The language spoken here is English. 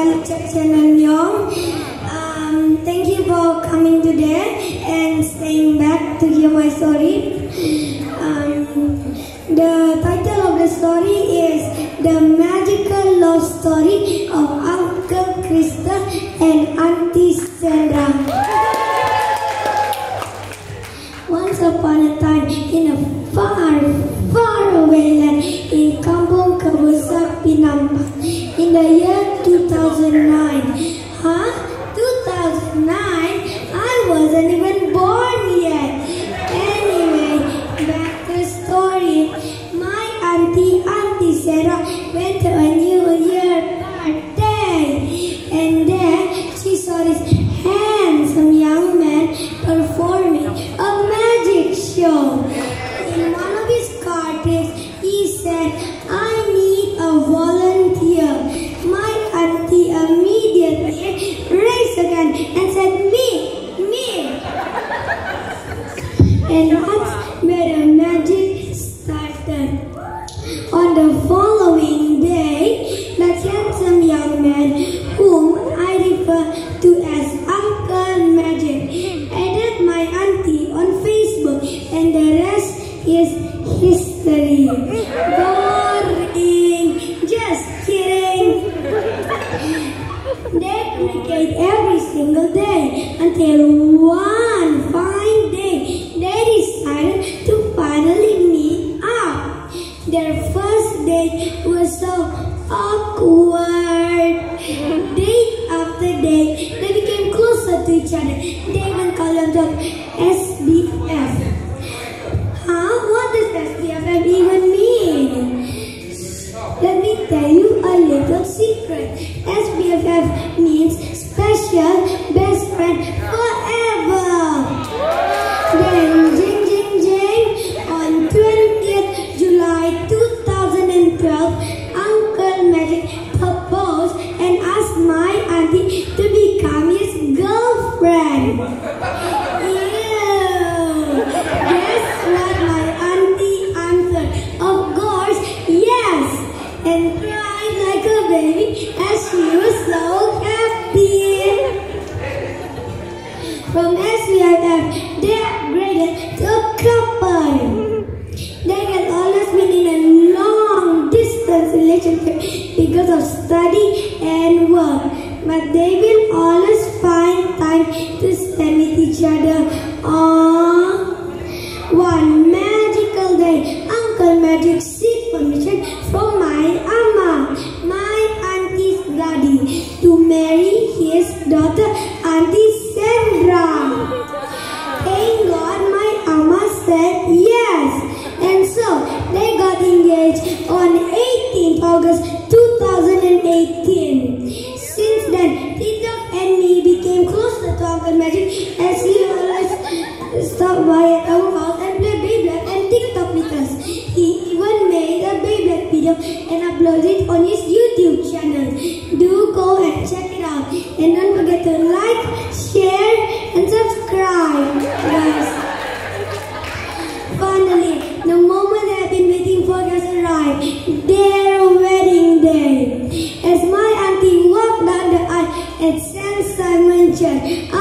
balik cek channel Nyong. Thank you for coming today and staying back to hear my story. The title of the story is The Magical Love Story of Uncle Krista and Auntie Sandra. Once upon a time, in a far, far away land in Kampung Kabusak, Pinampak, in the year 2009. 2009? I wasn't even born yet. Anyway, back to the story. My Auntie Sarah went to a New Year party, and there she saw this handsome young man performing a magic show. In one of his cards, he said, "I need a volunteer." My auntie immediately raised her hand and said, Me! And that's where the magic started. On the following day, that handsome young man, whom I refer to as Uncle Magic, added my auntie on Facebook, and the rest is history. Boring! Just kidding! They communicate every single day until one fine day they decided to finally meet up. Their first date was so awkward. Date after date, they became closer to each other. They even called themselves SBF. What does SBF even mean? Let me tell you a little secret. SBFF means special best friend forever. Then, jing, on 20th July 2012, Uncle Magic proposed and asked my auntie to become his girlfriend. Ew! Guess what my auntie answered? Of course, yes! And cried like a baby as she was so happy. From SBFF, they upgraded to a couple. They had always been in a long distance relationship because of study and work, but they will always find time to spend with each other. One magical day, Uncle Magic seek permission from my Amma, my auntie's daddy, to marry his daughter, Auntie Sandra. Thank God my Amma said yes, and so they got engaged on 18th August 2018. Since then, Tito and me became closer to Uncle Magic as he always stopped by at our house and played Beyblade and TikTok with us. He even made a Beyblade video and uploaded it on his YouTube channel. Do go and check it out. And don't forget to like, share, and subscribe, guys. Finally, the moment I've been waiting for has arrived. Their wedding day. As my auntie walked down the aisle at St. Simon Church,